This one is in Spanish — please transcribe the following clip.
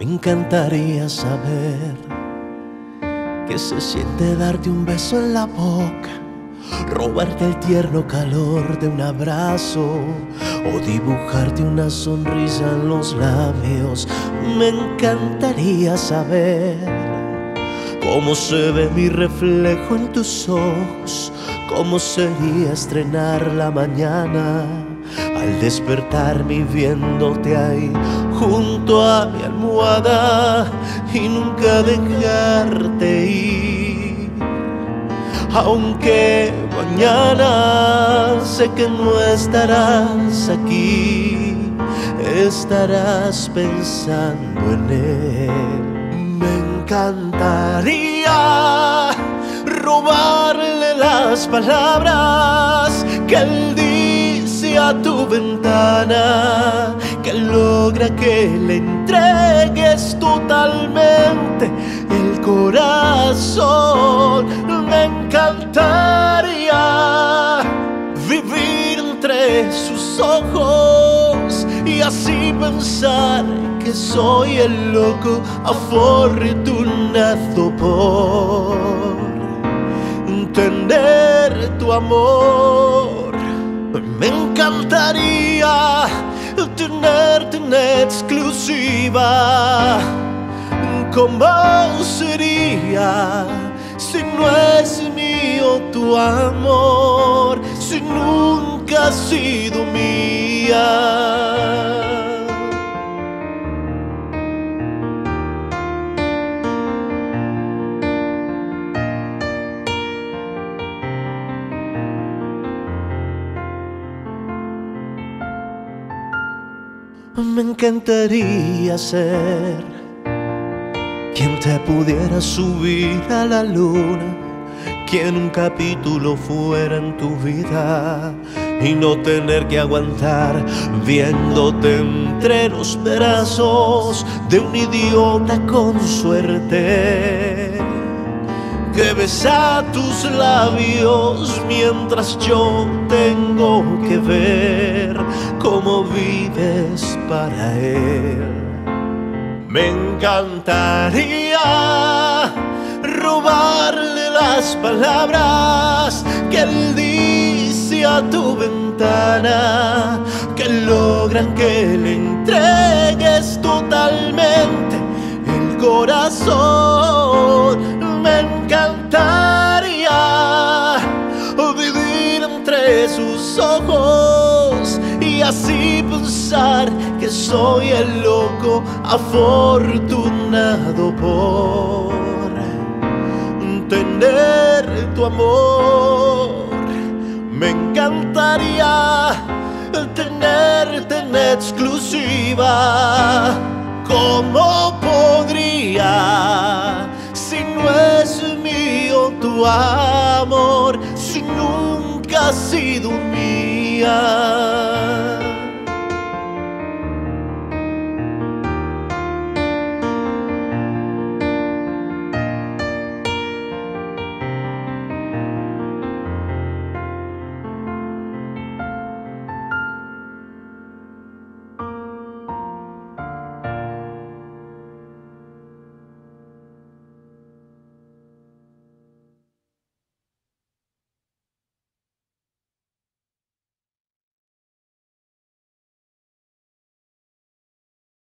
Me encantaría saber qué se siente darte un beso en la boca, robarte el tierno calor de un abrazo o dibujarte una sonrisa en los labios. Me encantaría saber cómo se ve mi reflejo en tus ojos, cómo sería estrenar la mañana al despertarme viéndote ahí junto a mi almohada y nunca dejarte ir. Aunque mañana sé que no estarás aquí, estarás pensando en él. Me encantaría robarle las palabras que él dice a tu ventana, que logra que le entregues totalmente el corazón. Me encantaría vivir entre sus ojos y así pensar que soy el loco afortunado por tener tu amor. Me encantaría tenerte en exclusiva. ¿Cómo sería si no es mío tu amor, si nunca has sido mía? Me encantaría ser quien te pudiera subir a la luna, quien un capítulo fuera en tu vida y no tener que aguantar viéndote entre los brazos de un idiota con suerte que besa tus labios mientras yo tengo que ver cómo vives para él. Me encantaría robarle las palabras que él dice a tu ventana, que logran que le entregues totalmente el corazón. Me encantaría vivir entre sus ojos y así pensar que soy el loco afortunado por tener tu amor. Me encantaría tenerte en exclusiva. ¿Cómo podría si no es mío tu amor, si nunca has sido mía?